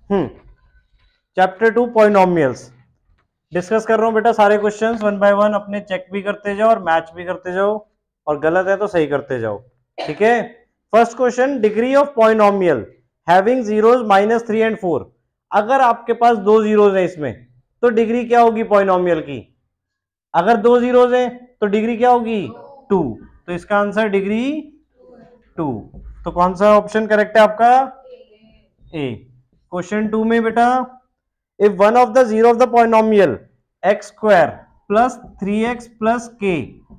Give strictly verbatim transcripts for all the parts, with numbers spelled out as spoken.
हम्म chapter two polynomials discuss कर रहा हूं बेटा। सारे क्वेश्चंस वन बाय वन अपने चेक भी करते जाओ और मैच भी करते जाओ, और गलत है तो सही करते जाओ, ठीक है। First question, degree of polynomial having zeros minus three and four. अगर आपके पास दो जीरोस है इसमें, तो डिग्री क्या होगी पॉलिनोमियल की? अगर दो जीरोस है तो डिग्री क्या होगी? टू। तो इसका आंसर डिग्री टू। तो कौन सा ऑप्शन करेक्ट है आपका? ए। क्वेश्चन टू में बेटा, if one of the zero of the polynomial x square plus three x plus k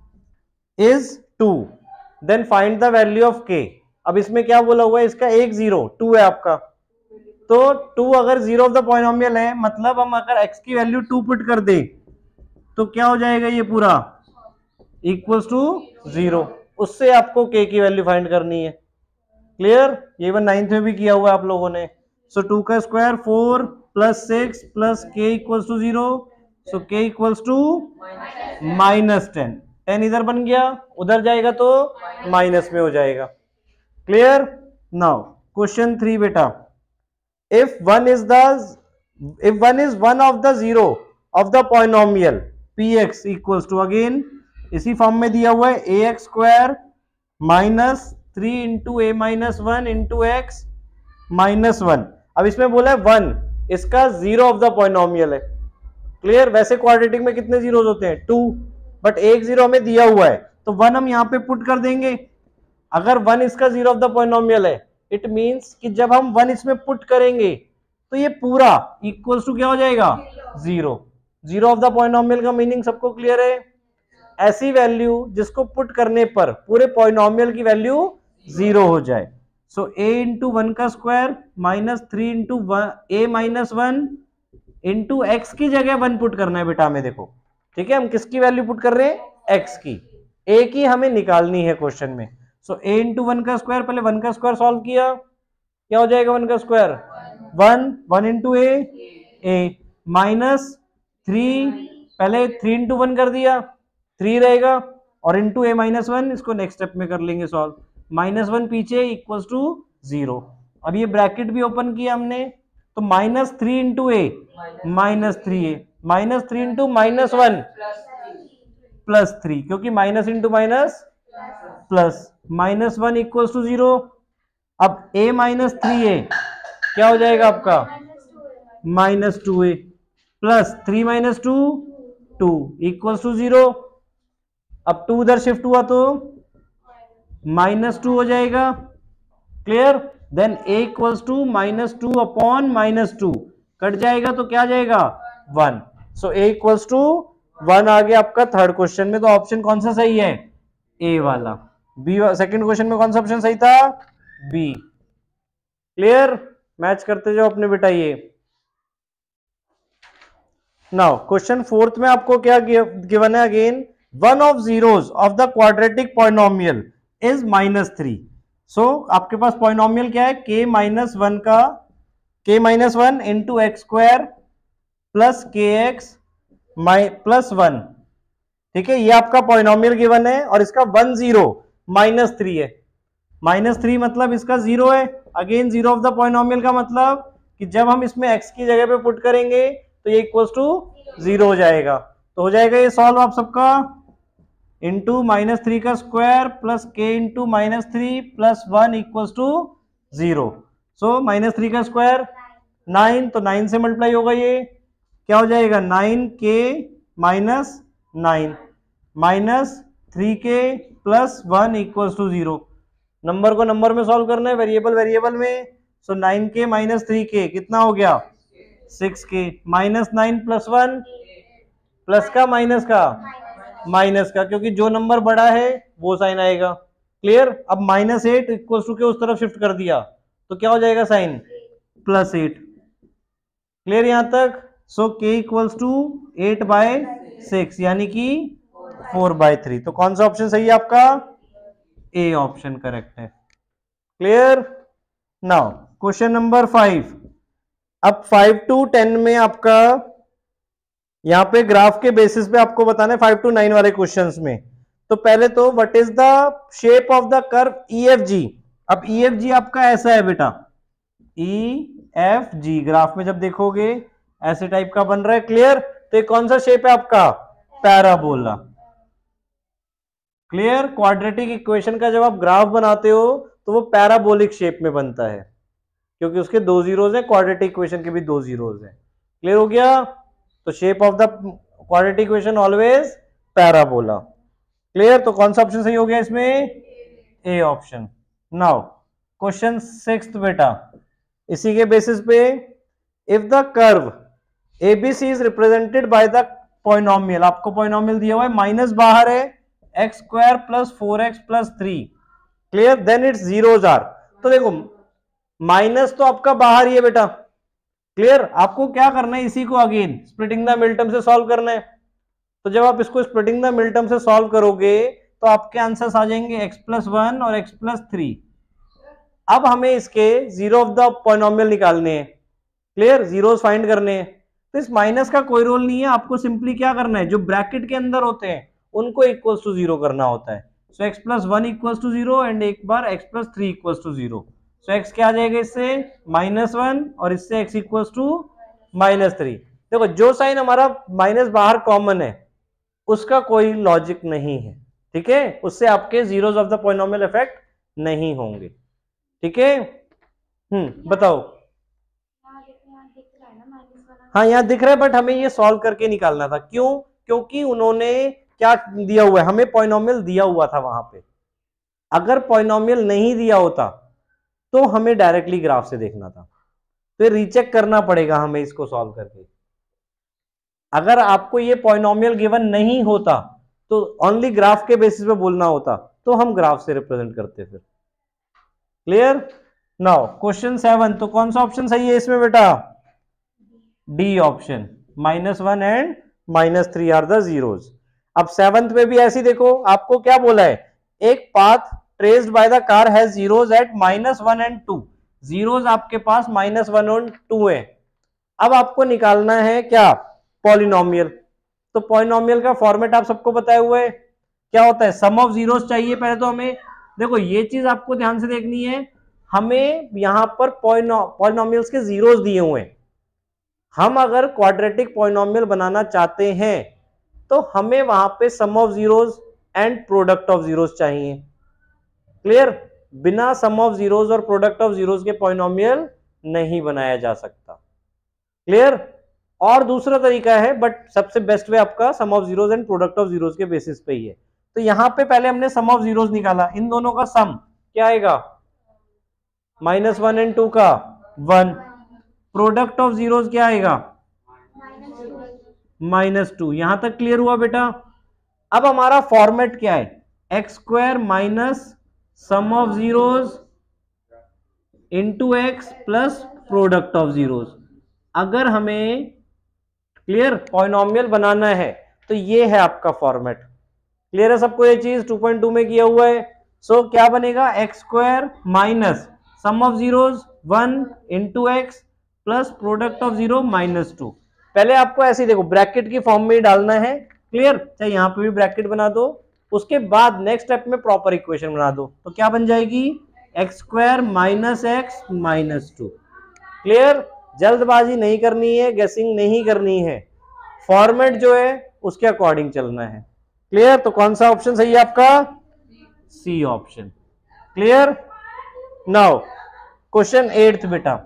is two, then find the value of k। अब इसमें क्या बोला हुआ है? इसका एक जीरो, टू है आपका, तो टू अगर जीरो ऑफ द पॉलिनोमियल है, मतलब हम अगर x की वैल्यू टू पुट कर दे तो क्या हो जाएगा ये पूरा? Equals to zero. उससे आपको k की वैल्यू फाइंड करनी है। क्लियर? ये वन नाइन्थ में भी किया हुआ है आप लोगों ने। सो टू का square four plus six plus k equals to zero, so k equals to minus ten. Ten इधर बन गया, उधर जाएगा तो माइनस में हो जाएगा। क्लियर? नाउ क्वेश्चन थ्री बेटा, if one is the if one is one of the zero of the polynomial p x equals to, again इसी फॉर्म में दिया हुआ है, a x square minus three into a minus one into x minus one. अब इसमें बोला है one, इसका जीरो ऑफ द पॉलिनोमियल है। क्लियर? वैसे क्वाड्रेटिक में कितने जीरोस होते हैं? टू, बट एक जीरो हमें दिया हुआ है तो वन हम यहां पे पुट कर देंगे। अगर वन इसका जीरो ऑफ द पॉलिनोमियल है, इट मींस कि जब हम वन इसमें पुट करेंगे तो ये पूरा इक्वल्स टू क्या हो जाएगा? Zero. Zero of the polynomial का मीनिंग सबको क्लियर है? ऐसी वैल्यू जिसको पुट करने पर पूरे पॉलिनोमियल की वैल्यू जीरो हो जाए। सो ए इंटू वन का square minus three into a minus one into x की जगह वन पुट करना है बेटा हमें। देखो, ठीक है, हम किसकी वैल्यू पुट कर रहे हैं? एक्स की। ए की हमें निकालनी है क्वेश्चन में। सो ए इंटू वन का स्क्वायर, पहले वन का स्क्वायर सॉल्व किया, क्या हो जाएगा वन का square? One. One into a, a minus three, पहले थ्री इंटू वन कर दिया, थ्री रहेगा, और इंटू ए माइनस वन, इसको नेक्स्ट स्टेप में कर लेंगे सॉल्व। माइनस वन पीछे इक्वल्स टू जीरो। अब ये ब्रैकेट भी ओपन किया हमने, तो minus three into a minus three A, minus three into minus one plus three, क्योंकि minus into minus plus, minus one equals to zero. अब a minus three a क्या हो जाएगा आपका? Minus two a plus three minus two, two equals to zero. अब two उधर shift हुआ तो माइनस टू हो जाएगा। Clear? Then a equals to minus two upon minus two, cut जाएगा तो क्या जाएगा? One. So a equals to one आ गया आपका थर्ड क्वेश्चन में। तो ऑप्शन कौन सा सही है? ए वाला। बी, सेकंड क्वेश्चन में कौन सा ऑप्शन सही था? बी। क्लियर? मैच करते जाओ अपने बेटा ये। नाउ क्वेश्चन फोर्थ में आपको क्या गिवन है? Again, one of zeros of the quadratic polynomial is minus three. So आपके पास पॉलिनोमियल क्या है? के माइनस वन का, k minus one into x square plus k x plus one. ठीक है, ये आपका पॉलिनोमियल गिवन है, और इसका वन जीरो माइनस थ्री है। माइनस थ्री मतलब इसका जीरो है। Again zero of the polynomial का मतलब कि जब हम इसमें एक्स की जगह पे पुट करेंगे तो ये इक्वल्स टू जीरो हो जाएगा। तो हो जाएगा ये सॉल्व आप सबका, इंटू माइनस थ्री का square plus k into minus three plus one equals to zero. So minus three का स्क्वायर नाइन, तो नाइन से मल्टीप्लाई होगा, ये क्या हो जाएगा? Nine k minus nine minus three k plus one equals to zero. Number को number में सॉल्व करना है, वेरिएबल वेरिएबल में। So nine k minus three k कितना हो गया? Six k, minus nine plus one, plus का माइनस का माइनस का, क्योंकि जो नंबर बड़ा है वो साइन आएगा। क्लियर? अब माइनस एट इक्वल्स टू के उस तरफ शिफ्ट कर दिया तो क्या हो जाएगा? Sign plus eight. क्लियर यहां तक? So k equals to eight by six, यानी कि फोर बाय थ्री। तो कौन सा ऑप्शन सही है आपका? ए ऑप्शन करेक्ट है। Clear? Now question number five. अब फाइव टू टेन में आपका यहां पे ग्राफ के बेसिस पे आपको बताना है, फाइव टू नाइन वाले क्वेश्चंस में। तो पहले तो what is the shape of the curve E F G. अब ई एफ जी आपका ऐसा है बेटा, ई एफ जी, ग्राफ में जब देखोगे ऐसे टाइप का बन रहा है। क्लियर? तो ये कौन सा शेप है आपका? पैराबोला। क्लियर? क्वाड्रेटिक इक्वेशन का जब आप ग्राफ बनाते हो तो वो पैराबोलिक शेप में बनता है, क्योंकि उसके दो जीरोज हैं, क्वाड्रेटिक इक्वेशन के भी दो जीरोज हैं। क्लियर हो गया? तो shape of the quadratic equation always parabola. Clear? तो कौन सा ऑप्शन सही हो गया इसमें? A option. Now question sixth बेटा, इसी के बेसिस पे, if the curve ABC is represented by the polynomial, आपको पॉइनोमियल दिया हुआ है, माइनस बाहर है, x square plus four x plus three. Clear? Then its zeros are. तो देखो माइनस तो आपका बाहर ही है बेटा। क्लियर? आपको क्या करना है, इसी को again splitting the mid term से सॉल्व करना है। तो जब आप इसको स्प्लिटिंग द मिड टर्म से सॉल्व करोगे तो आपके आंसर्स आ जाएंगे एक्स प्लस वन और एक्स प्लस थ्री। अब हमें इसके जीरो ऑफ द पॉइनोमियल निकालने हैं। क्लियर? जीरोस फाइंड करने हैं। तो इस माइनस का कोई रोल नहीं है, आपको सिंपली क्या करना है, जो ब्रैकेट के अंदर होते हैं उनको इक्वल्स टू जीरो करना होता है। So x plus one equals to zero and एक बार x plus three equals to zero. So x क्या आ जाएगा इससे? माइनस वन, और इससे x equals to minus three. देखो जो साइन हमारा माइनस बाहर कॉमन है उसका कोई लॉजिक नहीं है, ठीक है? उससे आपके zeros of the polynomial effect नहीं होंगे, ठीक है? हम्म बताओ। हाँ यहाँ दिख रहा है, बट हमें ये सॉल्व करके निकालना था। क्यों? क्योंकि उन्होंने क्या दिया हुआ है, हमें पॉलिनोमियल दिया हुआ था वहां पे। अगर पॉलिनोमियल नहीं दिया होता तो हमें डायरेक्टली ग्राफ से देखना था, तो रीचेक करना पड़ेगा हमें इसको सॉल्व करके। अगर आपको ये पॉलिनोमियल गिवन नहीं होता तो ओनली ग्राफ के बेसिस पे बोलना होता, तो हम ग्राफ से रिप्रेजेंट करते फिर। क्लियर? नाउ क्वेश्चन सेवन, तो कौन सा ऑप्शन सही है इसमें बेटा? D option, minus one and minus three are the zeros. अब सेवंथ में भी ऐसी देखो, आपको क्या बोला है, एक path traced by the car has zeros at minus one and two. Zeros आपके पास माइनस वन और टू है। अब आपको निकालना है क्या? पॉलिनोमियल। तो पॉलिनोमियल का फॉर्मेट आप सबको बताए हुए है, क्या होता है? सम ऑफ जीरोस चाहिए पहले तो हमें। देखो ये चीज आपको ध्यान से देखनी है, हमें यहां पर पॉलिनोमियल्स के जीरोस दिए हुए हैं। हम अगर क्वाड्रेटिक पॉलिनोमियल बनाना चाहते हैं तो हमें वहां पे sum of zeros and product of zeros चाहिए। क्लियर? बिना सम ऑफ जीरोस और प्रोडक्ट ऑफ जीरोस के पॉलिनोमियल नहीं बनाया जा सकता। क्लियर? और दूसरा तरीका है, बट सबसे बेस्ट वे आपका sum of zeros and product of zeros के बेसिस पे ही है। तो यहां पे पहले हमने सम ऑफ जीरोस निकाला, इन दोनों का सम क्या आएगा? माइनस वन एंड टू का वन। प्रोडक्ट ऑफ जीरोस क्या आएगा? Minus two. यहां तक क्लियर हुआ बेटा? अब हमारा फॉर्मेट क्या है? X square minus sum of zeros into x plus product of zeros. अगर हमें क्लियर पॉलिनोमियल बनाना है तो ये है आपका फॉर्मेट। क्लियर है सबको ये चीज? टू पॉइंट टू में किया हुआ है। सो so, क्या बनेगा? X square minus sum of zeros one into x plus product of zero minus two. पहले आपको ऐसे ही देखो ब्रैकेट की फॉर्म में डालना है। क्लियर? चाहे यहां पे भी ब्रैकेट बना दो, उसके बाद नेक्स्ट स्टेप में प्रॉपर इक्वेशन बना दो, तो क्या बन जाएगी? X square minus x minus two. Clear? जल्दबाजी नहीं करनी है, गेसिंग नहीं करनी है, फॉर्मेट जो है उसके अकॉर्डिंग चलना है। क्लियर? तो कौन सा ऑप्शन सही है आपका? C option. Clear? Now question eighth बेटा,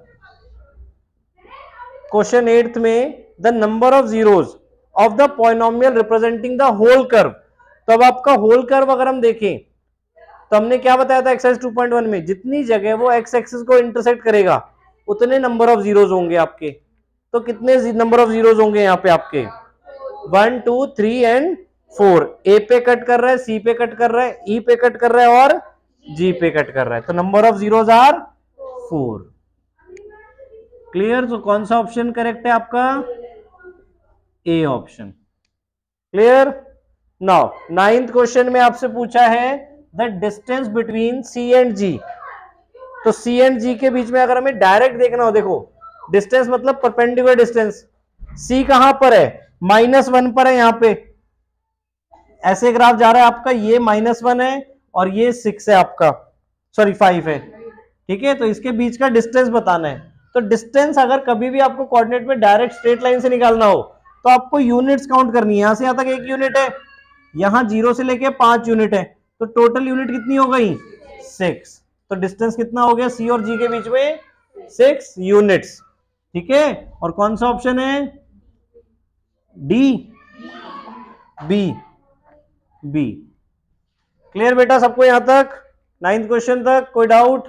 क्वेश्चन एट्थ में the number of zeros of the polynomial representing the whole curve. तो अब आपका होल कर्व अगर हम देखें तो हमने क्या बताया था एक्सरसाइज टू पॉइंट वन में, जितनी जगह वो एक्स एक्सिस को इंटरसेक्ट करेगा उतने नंबर ऑफ जीरोज होंगे आपके। तो कितने नंबर ऑफ जीरोज होंगे यहाँ पे आपके? One two three and four. A पे कट कर रहा है, सी पे कट कर रहा है, ई पे कट कर रहा है और जी पे कट कर रहा है। तो number of zeros are four. Clear? तो कौन सा ऑप्शन करेक्ट है आपका? A option. Clear? Now ninth question में आपसे पूछा है the distance between C and G. तो सी एंड जी के बीच में अगर हमें डायरेक्ट देखना हो, देखो डिस्टेंस मतलब परपेंडिकुलर डिस्टेंस। सी कहां पर है? माइनस वन पर है। यहां पे ऐसे ग्राफ जा रहा है आपका, ये माइनस वन है और ये सिक्स है आपका, सॉरी फाइव है। ठीक है? तो इसके बीच का डिस्टेंस बताना है। तो डिस्टेंस अगर कभी भी आपको कोऑर्डिनेट में डायरेक्ट स्ट्रेट लाइन से निकालना हो तो आपको यूनिट्स काउंट करनी है। यहां से यहां तक एक यूनिट है, यहां जीरो से लेके पांच यूनिट है, तो टोटल यूनिट कितनी हो गई? सिक्स। तो डिस्टेंस कितना हो गया सी और जी के बीच में? Six units. ठीक है, और कौन सा ऑप्शन है? D, B, B. क्लियर बेटा सबको यहां तक, नाइन्थ क्वेश्चन तक? कोई डाउट?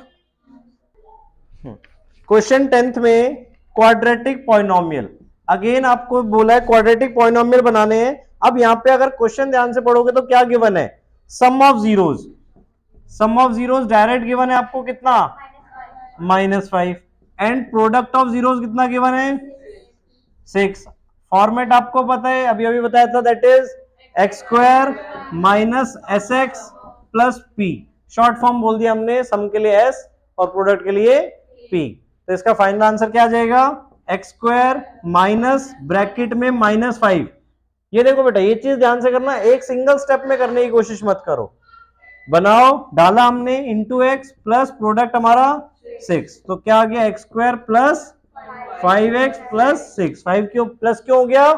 क्वेश्चन टेंथ में क्वाड्रेटिक पॉलिनोमियल, अगेन आपको बोला है क्वाड्रेटिक पॉलिनोमियल बनाने हैं। अब यहां पे अगर क्वेश्चन ध्यान से पढ़ोगे तो क्या गिवन है? Sum of zeros, sum of zeros direct given है आपको कितना? Minus five. And product of zeros कितना गिवन है? सिक्स। फॉर्मेट आपको पता है, अभी अभी बताया था, that is x square minus s x plus p. Short form बोल दिया हमने, सम के लिए एस और प्रोडक्ट के लिए पी। तो इसका फाइनल आंसर क्या आ जाएगा? एक्स स्क्वायर माइनस ब्रैकेट में माइनस फाइव। ये देखो बेटा, ये चीज ध्यान से करना, एक सिंगल स्टेप में करने की कोशिश मत करो। बनाओ, डाला हमने इंटू एक्स प्लस प्रोडक्ट हमारा सिक्स, तो क्या आ गया? X square plus five x plus six. Five क्यों प्लस क्यों हो गया?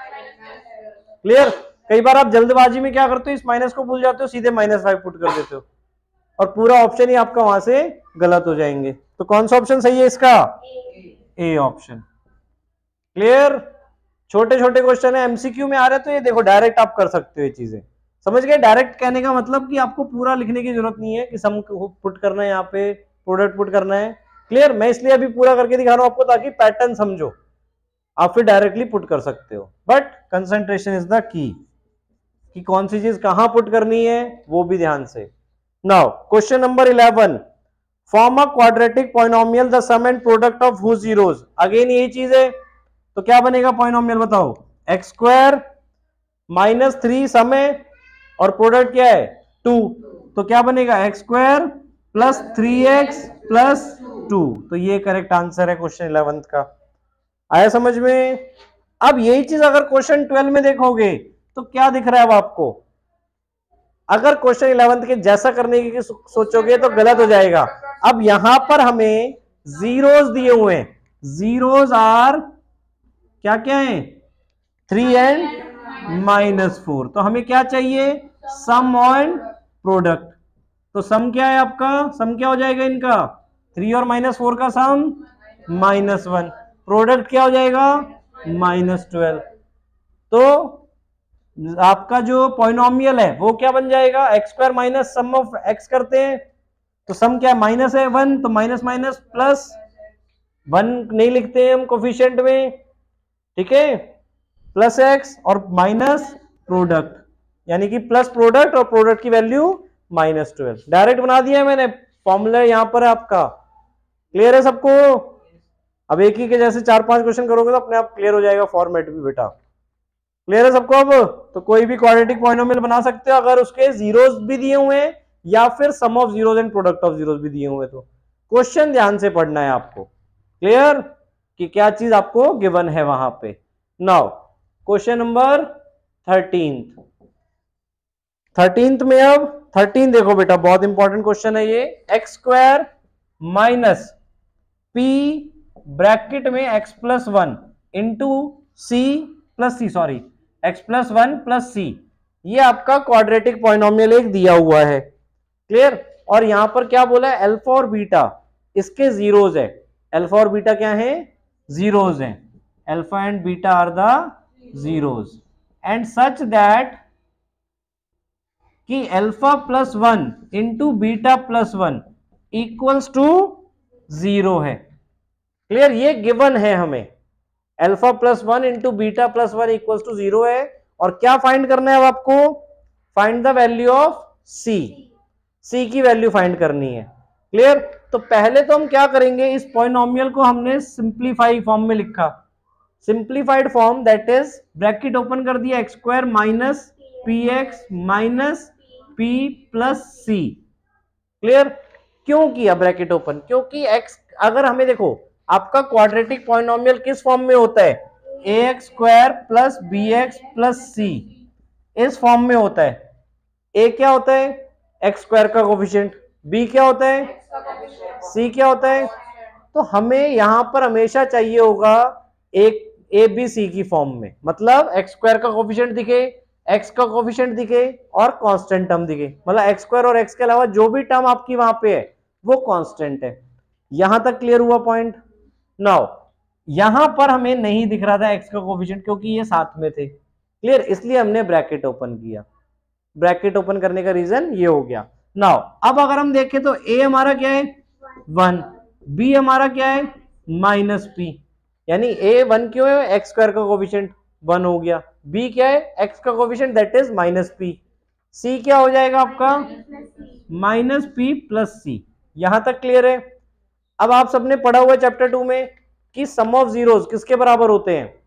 क्लियर? कई बार आप जल्दबाजी में क्या करते हो, इस माइनस को भूल जाते हो, सीधे माइनस फाइव पुट कर देते हो और पूरा ऑप्शन ही आपका वहां से गलत हो जाएंगे। तो कौन सा ऑप्शन सही है इसका? A option. क्लियर? छोटे छोटे क्वेश्चन है, एमसीक्यू में आ रहे, तो ये देखो डायरेक्ट आप कर सकते हो ये चीजें। समझ गए? डायरेक्ट कहने का मतलब कि आपको पूरा लिखने की जरूरत नहीं है कि सम पुट करना है, यहाँ पे प्रोडक्ट पुट करना है। क्लियर? मैं इसलिए अभी पूरा करके दिखा रहा हूं आपको ताकि पैटर्न समझो, आप फिर डायरेक्टली पुट कर सकते हो। But concentration is the key, कि कौन सी चीज कहां पुट करनी है वो भी ध्यान से। Now question number eleven, form a quadratic polynomial the sum and product of whose zeros. Again यही चीज है, तो क्या बनेगा पॉलिनोमियल बताओ? X square minus three sum है और प्रोडक्ट क्या है? टू, तो क्या बनेगा? X square plus three x plus two. तो ये करेक्ट आंसर है क्वेश्चन इलेवेंथ का। आया समझ में? अब यही चीज अगर क्वेश्चन ट्वेल्व में देखोगे तो क्या दिख रहा है अब आपको? अगर क्वेश्चन इलेवेंथ के जैसा करने की सोचोगे तो गलत हो जाएगा। अब यहां पर हमें जीरोज दिए हुए हैं, जीरोज आर क्या क्या है? Three and minus four. तो हमें क्या चाहिए? Sum and product. तो सम क्या है आपका? सम क्या हो जाएगा इनका? थ्री और माइनस फोर का सम माइनस वन। प्रोडक्ट क्या हो जाएगा? Minus twelve. तो आपका जो पॉलिनोमियल है वो क्या बन जाएगा? X square minus sum of x करते हैं, तो सम क्या है? माइनस है वन, तो माइनस माइनस प्लस वन नहीं लिखते हैं हम कोफिशिएंट में, ठीक है? प्लस एक्स और माइनस प्रोडक्ट, यानी कि प्लस प्रोडक्ट और प्रोडक्ट की वैल्यू माइनस ट्वेल्व। डायरेक्ट बना दिया मैंने, फॉर्मूला यहां पर है आपका। क्लियर है सबको? अब एक ही के जैसे चार पांच क्वेश्चन करोगे तो अपने आप क्लियर हो जाएगा फॉर्मेट भी बेटा। क्लियर है सबको? अब तो कोई भी क्वाड्रेटिक पॉलिनोमियल बना सकते हो अगर उसके जीरोस भी दिए हुए हैं या फिर sum of zeros and product of zeros भी दिए हुए। तो क्वेश्चन ध्यान से पढ़ना है आपको। क्लियर कि क्या चीज आपको गिवन है वहां पे। Now question number thirteenth. Thirteenth में अब थर्टीन देखो बेटा, बहुत इंपॉर्टेंट क्वेश्चन है ये। X square minus p bracket में x plus one into c plus c, sorry x plus one plus c, ये आपका क्वाड्रेटिक पॉलिनोमियल एक दिया हुआ है। क्लियर? और यहां पर क्या बोला है? अल्फा और बीटा इसके जीरोज है। अल्फा और बीटा क्या है? जीरोज हैं। Alpha and beta are the zeros and such that कि alpha plus one into beta plus one equals to zero है। क्लियर? ये गिवन है हमें, alpha plus one into beta plus one equals to zero है। और क्या find करना है अब आपको? Find the value of C, C की वैल्यू फाइंड करनी है। क्लियर? तो पहले तो हम क्या करेंगे, इस पॉलिनोमियल को हमने सिंप्लीफाई फॉर्म में लिखा। Simplified form that is bracket open कर दिया, x square minus p x minus P plus c. Clear? क्यों किया ब्रैकेट ओपन? क्योंकि एक्स, अगर हमें देखो आपका क्वाड्रेटिक पॉलिनोमियल किस फॉर्म में होता है? A x square plus b x plus c, इस फॉर्म में होता है। ए क्या होता है? एक्स स्क्वायर का कोफिशिएंट। बी क्या होता है? सी क्या होता है? तो हमें यहां पर हमेशा चाहिए होगा एक ए बी सी की फॉर्म में, मतलब एक्स स्क्वायर का कोफिशिएंट दिखे, एक्स का कोफिशिएंट दिखे और कांस्टेंट टर्म दिखे, मतलब एक्स स्क्वायर और एक्स के अलावा जो भी टर्म आपकी वहां पे है वो कांस्टेंट है। यहां तक क्लियर हुआ पॉइंट? नाउ यहां पर हमें नहीं दिख रहा था एक्स का कोफिशिएंट क्योंकि ये साथ में थे, क्लियर, इसलिए हमने ब्रैकेट ओपन किया। ब्रैकेट ओपन करने का रीजन ये हो गया। नाउ अब अगर हम देखें तो ए हमारा क्या है वन, बी हमारा क्या है माइनस पी, यानी ए वन क्यों है, एक्स स्क्वायर का कोफिशिएंट वन हो गया, बी क्या है एक्स का coefficient that is minus P, C क्या हो जाएगा आपका माइनस पी प्लस सी। यहां तक क्लियर है? अब आप सबने पढ़ा हुआ चैप्टर टू में कि सम ऑफ जीरोस किसके बराबर होते हैं,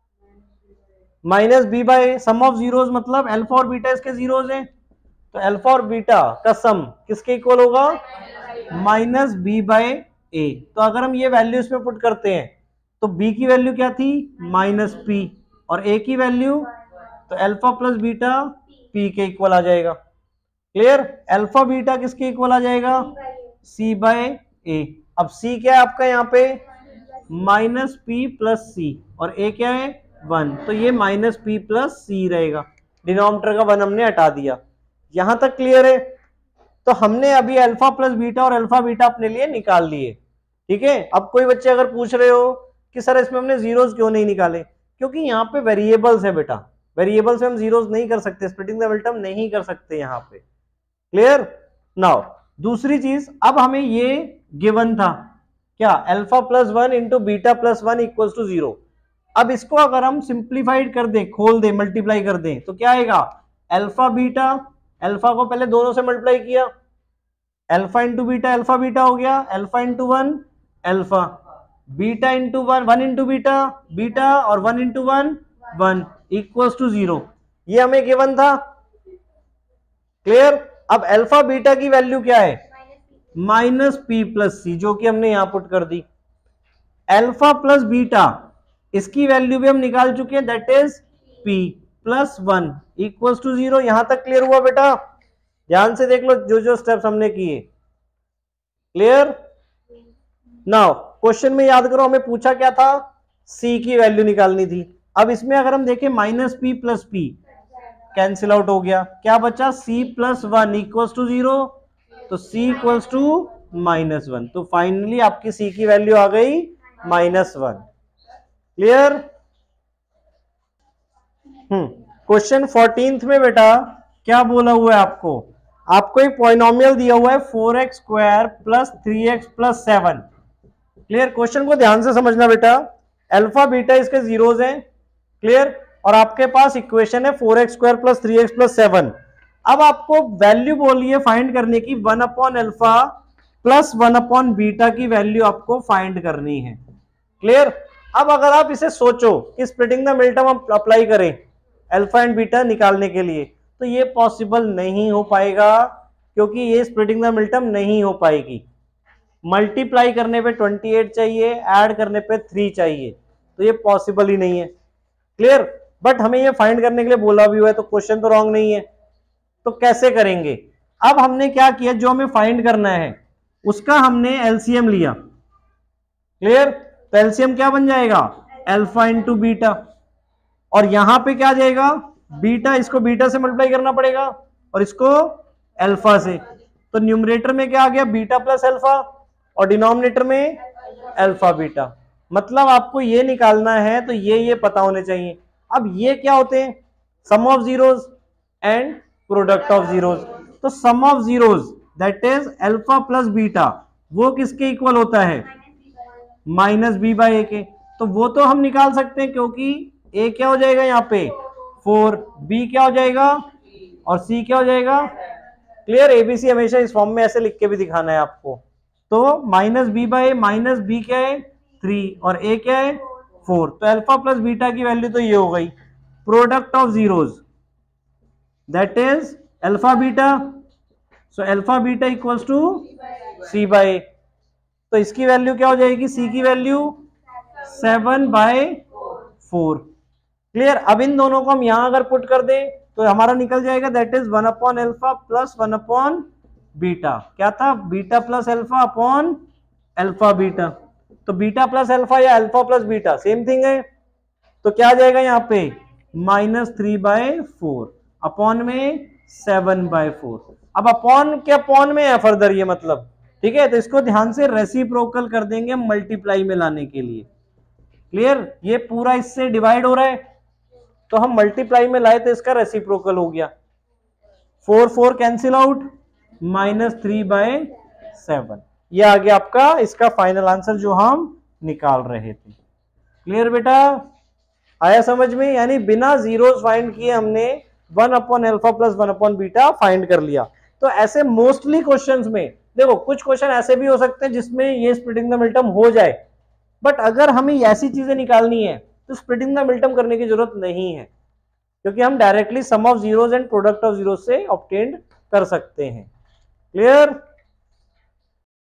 minus b by sum of zeros, मतलब अल्फा और बीटा इसके जीरोस हैं, तो अल्फा और बीटा का सम किसके इक्वल होगा माइनस बी बाय ए। तो अगर हम ये वैल्यू इसमें पुट करते हैं तो b की वैल्यू क्या थी माइनस पी और a की वैल्यू तो अल्फा प्लस बीटा p के इक्वल आ जाएगा। क्लियर? अल्फा बीटा किसके इक्वल आ जाएगा c बाय ए। अब c क्या है आपका यहाँ पे माइनस पी प्लस सी और a क्या है वन, तो ये माइनस पी प्लस सी रहेगा, डिनोमिनेटर का वन हमने हटा दिया। यहां तक क्लियर है? तो हमने अभी अल्फा प्लस बीटा और अल्फा बीटा अपने लिए निकाल लिए, ठीक है। अब कोई बच्चे अगर पूछ रहे हो कि सर इसमें हमने जीरोस क्यों नहीं निकाले, क्योंकि यहाँ पे वेरिएबल्स है बेटा, वेरिएबल्स में हम जीरोस नहीं कर सकते, स्प्लिटिंग द मिडटर्म नहीं कर सकते यहाँ पे। क्लियर? नाउ दूसरी चीज, अब हमें ये गिवन था क्या alpha plus one into beta plus one equal to zero. अब इसको अगर हम सिंप्लीफाइड कर दें, खोल दें, मल्टीप्लाई कर दें तो क्या आएगा अल्फा बीटा, अल्फा को पहले दोनों से मल्टीप्लाई किया, alpha into beta alpha beta हो गया, alpha into one alpha, beta into one one into beta beta और one into one one equals to zero. ये हमें गिवन था। क्लियर? अब अल्फा बीटा की वैल्यू क्या है माइनस पी प्लस सी, जो कि हमने यहां पुट कर दी। अल्फा प्लस बीटा इसकी वैल्यू भी हम निकाल चुके हैं, that is p plus one equals to zero. यहां तक क्लियर हुआ बेटा? ध्यान से देख लो जो जो स्टेप्स हमने किए। क्लियर? नाउ क्वेश्चन में याद करो हमें पूछा क्या था, सी की वैल्यू निकालनी थी। अब इसमें अगर हम देखें minus P plus P cancel out हो गया, क्या बचा C plus one equals to zero, तो C equals to minus one. तो फाइनली आपकी सी की वैल्यू आ गई minus one. Clear? Hmm question fourteenth में बेटा क्या बोला हुआ है आपको, आपको एक पॉलिनोमियल दिया हुआ है four x square plus three x plus seven. Clear? Question को ध्यान से समझना बेटा, अल्फा बीटा इसके जीरोस हैं, क्लियर, और आपके पास इक्वेशन है four x square plus three x plus seven. अब आपको वैल्यू बोली है फाइंड करने की one upon alpha plus one upon beta की वैल्यू आपको फाइंड करनी है। क्लियर? अब अगर आप इसे सोचो कि स्प्लिटिंग द मिडटर्म हम अप्लाई करें अल्फा एंड बीटा निकालने के लिए, तो ये पॉसिबल नहीं हो पाएगा, क्योंकि ये स्प्लिटिंग द मिडटर्म नहीं हो पाएगी। मल्टीप्लाई करने पे अट्ठाईस चाहिए, ऐड करने पे थ्री चाहिए, तो ये पॉसिबल ही नहीं है। क्लियर? बट हमें ये फाइंड करने के लिए बोला भी हुआ है, तो क्वेश्चन तो रॉन्ग नहीं है। तो कैसे करेंगे? अब हमने क्या किया, जो हमें फाइंड करना है उसका हमने एलसीएम लिया। क्लियर? तो एलसीएम क्या बन जाएगा अल्फा इंटू बीटा, और यहां पे क्या आ जाएगा बीटा, इसको बीटा से मल्टीप्लाई करना पड़ेगा और इसको अल्फा से, तो न्यूमरेटर में क्या आ गया बीटा प्लस अल्फा और डिनोमिनेटर में अल्फा बीटा। मतलब आपको ये निकालना है तो ये ये पता होने चाहिए। अब ये क्या होते हैं sum of zeros and product of zeros. तो sum of zeros that is alpha plus beta, वो किसके इक्वल होता है माइनस बी बाई ए के, तो वो तो हम निकाल सकते हैं क्योंकि ए क्या हो जाएगा यहाँ पे फोर, बी क्या हो जाएगा और सी क्या हो जाएगा। क्लियर? एबीसी हमेशा इस फॉर्म में ऐसे लिख के भी दिखाना है आपको। तो minus B by minus B क्या है थ्री और ए क्या है फोर, तो अल्फा प्लस बीटा की वैल्यू तो ये हो गई। Product of zeros that is alpha beta, so alpha beta equals to C by A, तो इसकी वैल्यू क्या हो जाएगी सी की value seven by four. Clear? अब इन दोनों को हम यहां अगर पुट कर दें तो हमारा निकल जाएगा that is one upon alpha plus one upon beta. क्या था beta plus alpha upon alpha beta. तो बीटा प्लस अल्फा या alpha plus beta same thing है, तो क्या आ जाएगा यहां पे minus three by four upon में सेवन बाय फोर। अब अपॉन के अपॉन में है फर्दर ये मतलब, ठीक है, तो इसको ध्यान से रेसिप्रोकल कर देंगे मल्टीप्लाई में लाने के लिए। क्लियर, ये पूरा इससे डिवाइड हो रहा है तो हम मल्टीप्लाई में लाए तो इसका रेसिप्रोकल हो गया, four four cancel out, minus three by seven. ये आ गया आपका इसका फाइनल आंसर जो हम निकाल रहे थे। क्लियर बेटा, आया समझ में? यानी बिना जीरोस फाइंड किए हमने one upon alpha plus one upon beta find कर लिया। तो ऐसे मोस्टली क्वेश्चंस में देखो कुछ क्वेश्चन ऐसे भी हो सकते हैं जिसमें ये स्प्लिटिंग द मिल्टम हो जाए, बट अगर हमें ऐसी चीजें निकालनी है तो स्प्लिटिंग द मिल्टम करने की जरूरत नहीं है, क्योंकि हम directly sum of zeros and product of zeros से ऑब्टेन कर सकते हैं। क्लियर?